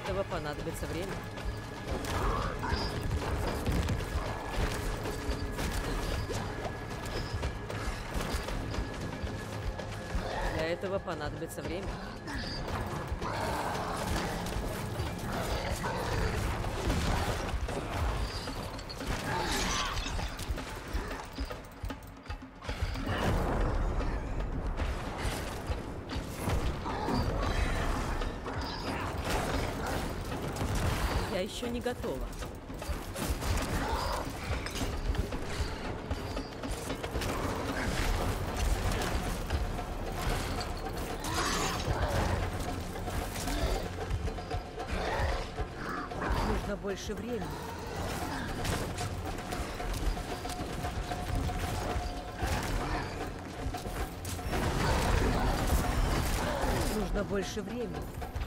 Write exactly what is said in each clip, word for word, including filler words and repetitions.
этого понадобится время. Для этого понадобится время. Я еще не готова. Нужно больше времени. Нужно больше времени.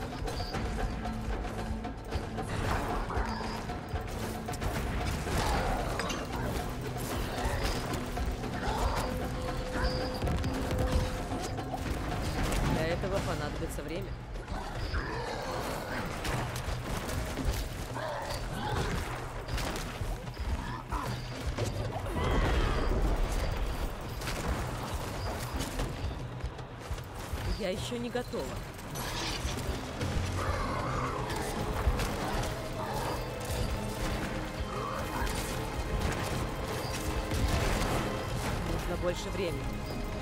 Для этого понадобится время. Я еще не готова. Нужно больше времени.